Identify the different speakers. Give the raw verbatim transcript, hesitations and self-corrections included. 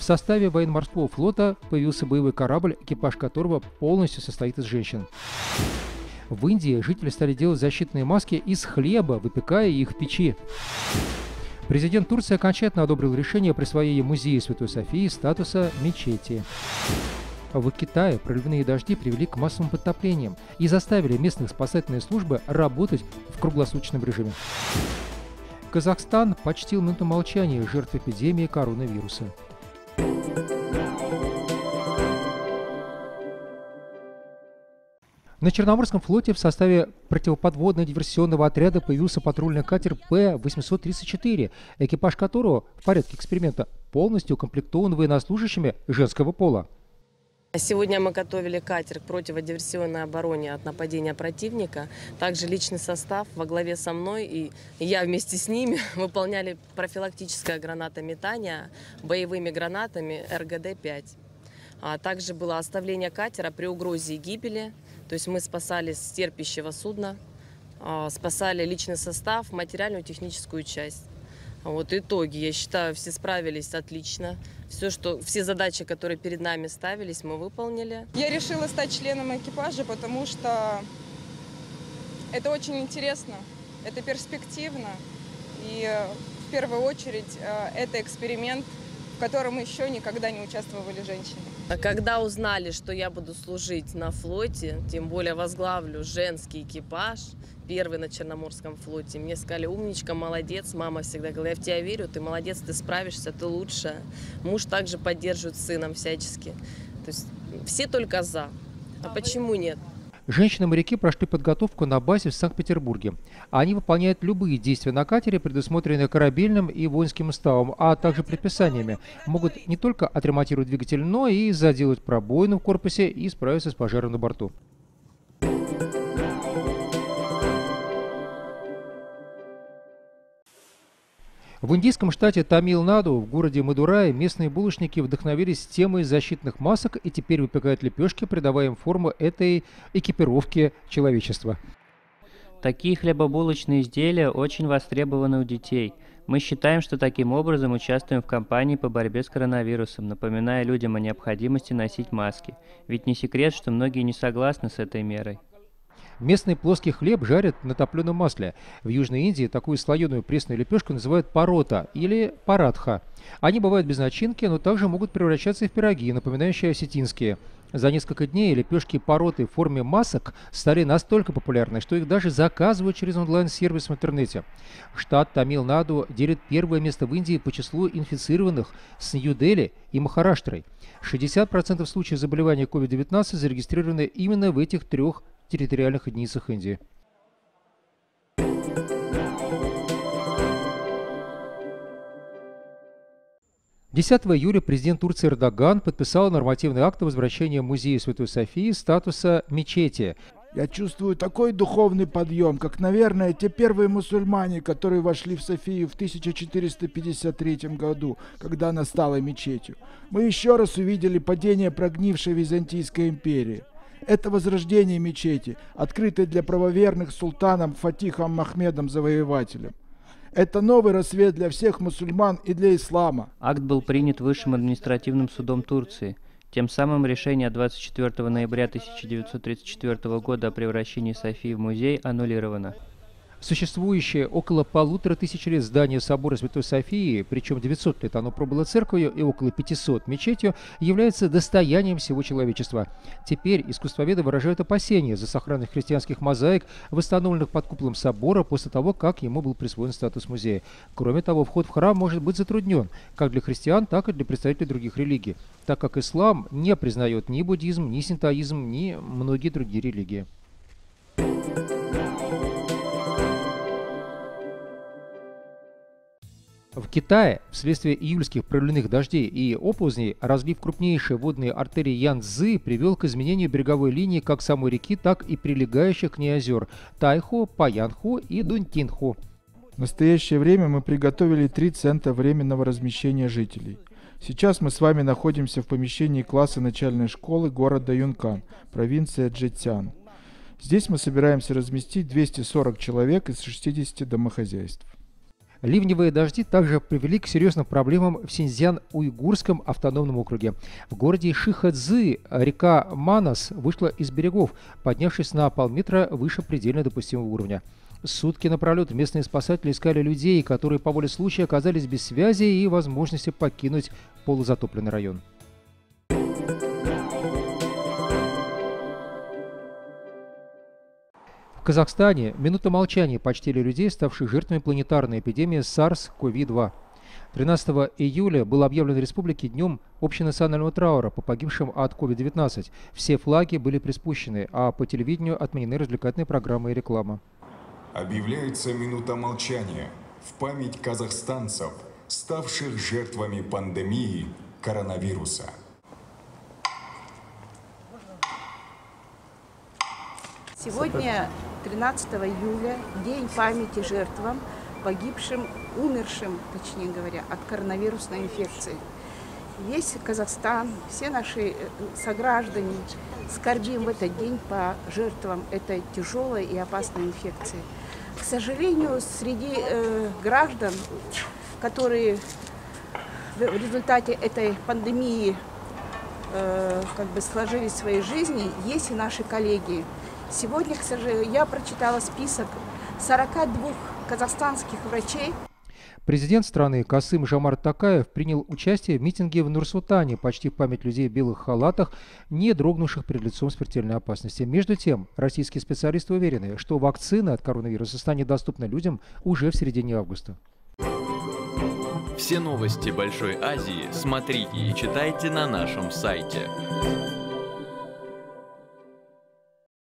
Speaker 1: В составе военно-морского флота появился боевой корабль, экипаж которого полностью состоит из женщин. В Индии жители стали делать защитные маски из хлеба, выпекая их в печи. Президент Турции окончательно одобрил решение о присвоении музея Святой Софии статуса мечети. В Китае проливные дожди привели к массовым подтоплениям и заставили местные спасательные службы работать в круглосуточном режиме. Казахстан почтил минуту молчания жертв эпидемии коронавируса. На Черноморском флоте в составе противоподводно-диверсионного отряда появился патрульный катер П восемьсот тридцать четыре, экипаж которого в порядке эксперимента полностью укомплектован военнослужащими женского пола.
Speaker 2: Сегодня мы готовили катер к противодиверсионной обороне от нападения противника. Также личный состав во главе со мной и я вместе с ними выполняли профилактическое гранатометание боевыми гранатами Р Г Д пять. А также было оставление катера при угрозе гибели. То есть мы спасали с терпящего судна, спасали личный состав, материальную техническую часть. Вот итоги, я считаю, все справились отлично. Все, что, все задачи, которые перед нами ставились, мы выполнили.
Speaker 3: Я решила стать членом экипажа, потому что это очень интересно, это перспективно. И в первую очередь это эксперимент, в котором еще никогда не участвовали женщины.
Speaker 2: Когда узнали, что я буду служить на флоте, тем более возглавлю женский экипаж, первый на Черноморском флоте, мне сказали: умничка, молодец. Мама всегда говорила: я в тебя верю, ты молодец, ты справишься, ты лучшая. Муж также поддерживает с сыном всячески. То есть все только за. А почему нет?
Speaker 1: Женщины-моряки прошли подготовку на базе в Санкт-Петербурге. Они выполняют любые действия на катере, предусмотренные корабельным и воинским уставом, а также предписаниями. Могут не только отремонтировать двигатель, но и заделать пробоину в корпусе и справиться с пожаром на борту. В индийском штате Тамил-Наду, в городе Мадурай, местные булочники вдохновились темой защитных масок и теперь выпекают лепешки, придавая им форму этой экипировки человечества.
Speaker 4: Такие хлебобулочные изделия очень востребованы у детей. Мы считаем, что таким образом участвуем в кампании по борьбе с коронавирусом, напоминая людям о необходимости носить маски. Ведь не секрет, что многие не согласны с этой мерой.
Speaker 1: Местный плоский хлеб жарят на топленом масле. В Южной Индии такую слоеную пресную лепешку называют парота или паратха. Они бывают без начинки, но также могут превращаться в пироги, напоминающие осетинские. За несколько дней лепешки пароты в форме масок стали настолько популярны, что их даже заказывают через онлайн-сервис в интернете. Штат Тамил-Наду делит первое место в Индии по числу инфицированных с Нью-Дели и Махараштрой. шестьдесят процентов случаев заболевания ковид девятнадцать зарегистрированы именно в этих трех территориальных единицах Индии. десятого июля президент Турции Эрдоган подписал нормативный акт о возвращении музея Святой Софии статуса мечети.
Speaker 5: Я чувствую такой духовный подъем, как, наверное, те первые мусульмане, которые вошли в Софию в тысяча четыреста пятьдесят третьем году, когда она стала мечетью. Мы еще раз увидели падение прогнившей Византийской империи. Это возрождение мечети, открытой для правоверных султаном Фатихом Махмедом Завоевателем. Это новый рассвет для всех мусульман и для ислама.
Speaker 4: Акт был принят Высшим административным судом Турции. Тем самым решение двадцать четвёртого ноября тысяча девятьсот тридцать четвёртого года о превращении Софии в музей аннулировано.
Speaker 1: Существующее около полутора тысяч лет здание собора Святой Софии, причем девятьсот лет оно пробыло церковью и около пятисот мечетью, является достоянием всего человечества. Теперь искусствоведы выражают опасения за сохранность христианских мозаик, восстановленных под куполом собора после того, как ему был присвоен статус музея. Кроме того, вход в храм может быть затруднен как для христиан, так и для представителей других религий, так как ислам не признает ни буддизм, ни синтоизм, ни многие другие религии. В Китае вследствие июльских проливных дождей и оползней разлив крупнейшей водной артерии Янцзы привел к изменению береговой линии как самой реки, так и прилегающих к ней озер Тайху, Паянху и Дунтинху.
Speaker 5: В настоящее время мы приготовили три центра временного размещения жителей. Сейчас мы с вами находимся в помещении класса начальной школы города Юнкан, провинция Чжэцян. Здесь мы собираемся разместить двести сорок человек из шестидесяти домохозяйств.
Speaker 1: Ливневые дожди также привели к серьезным проблемам в Синьцзян-Уйгурском автономном округе. В городе Шихэцзы река Манас вышла из берегов, поднявшись на полметра выше предельно допустимого уровня. Сутки напролет местные спасатели искали людей, которые по воле случая оказались без связи и возможности покинуть полузатопленный район. В Казахстане минута молчания почтили людей, ставших жертвами планетарной эпидемии SARS ков два. тринадцатого июля был объявлен в республике днем общенационального траура по погибшим от ковид девятнадцать. Все флаги были приспущены, а по телевидению отменены развлекательные программы и реклама.
Speaker 6: Объявляется минута молчания в память казахстанцев, ставших жертвами пандемии коронавируса.
Speaker 7: Сегодня, тринадцатого июля, день памяти жертвам, погибшим, умершим, точнее говоря, от коронавирусной инфекции. Весь Казахстан, все наши сограждане скорбим в этот день по жертвам этой тяжелой и опасной инфекции. К сожалению, среди э, граждан, которые в результате этой пандемии э, как бы сложили свои жизни, есть и наши коллеги. Сегодня, к сожалению, я прочитала список сорока двух казахстанских врачей.
Speaker 1: Президент страны Касым-Жомарт Токаев принял участие в митинге в Нур-Султане почти в память людей в белых халатах, не дрогнувших перед лицом смертельной опасности. Между тем, российские специалисты уверены, что вакцина от коронавируса станет доступна людям уже в середине августа.
Speaker 8: Все новости Большой Азии смотрите и читайте на нашем сайте.